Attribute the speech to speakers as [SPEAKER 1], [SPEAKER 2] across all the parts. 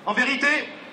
[SPEAKER 1] En vérité,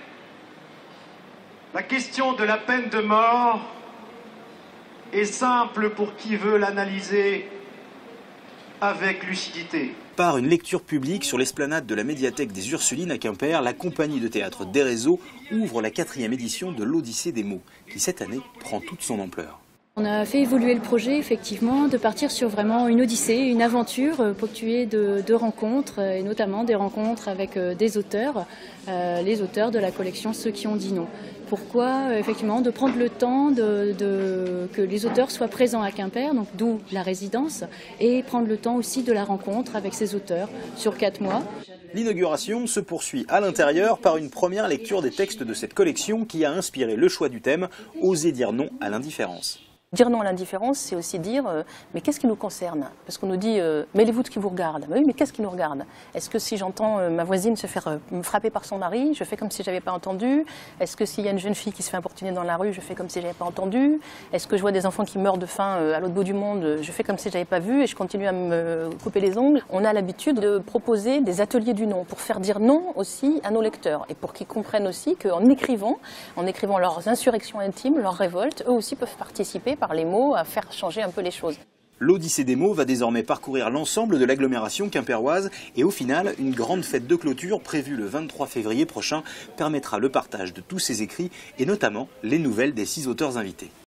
[SPEAKER 1] la question de la peine de mort est simple pour qui veut l'analyser avec lucidité.
[SPEAKER 2] Par une lecture publique sur l'esplanade de la médiathèque des Ursulines à Quimper, la compagnie de théâtre des Réseaux ouvre la 4e édition de l'Odyssée des mots, qui cette année prend toute son ampleur.
[SPEAKER 3] On a fait évoluer le projet, effectivement, de partir sur vraiment une odyssée, une aventure ponctuée de rencontres, et notamment des rencontres avec des auteurs, les auteurs de la collection Ceux qui ont dit non. Pourquoi, effectivement, de prendre le temps que les auteurs soient présents à Quimper, donc d'où la résidence, et prendre le temps aussi de la rencontre avec ces auteurs sur 4 mois.
[SPEAKER 2] L'inauguration se poursuit à l'intérieur par une première lecture des textes de cette collection qui a inspiré le choix du thème « Oser dire non à l'indifférence ».
[SPEAKER 4] Dire non à l'indifférence, c'est aussi dire mais qu'est-ce qui nous concerne? Parce qu'on nous dit mêlez-vous de ce qui vous regarde. Mais oui, mais qu'est-ce qui nous regarde? Est-ce que si j'entends ma voisine se faire frapper par son mari, je fais comme si j'avais pas entendu? Est-ce que s'il y a une jeune fille qui se fait importuner dans la rue, je fais comme si j'avais pas entendu? Est-ce que je vois des enfants qui meurent de faim à l'autre bout du monde, je fais comme si j'avais pas vu et je continue à me couper les ongles? On a l'habitude de proposer des ateliers du non pour faire dire non aussi à nos lecteurs et pour qu'ils comprennent aussi qu'en écrivant leurs insurrections intimes, leurs révoltes, eux aussi peuvent participer par les mots à faire changer un peu les choses.
[SPEAKER 2] L'Odyssée des mots va désormais parcourir l'ensemble de l'agglomération quimpéroise et au final, une grande fête de clôture prévue le 23 février prochain permettra le partage de tous ces écrits et notamment les nouvelles des 6 auteurs invités.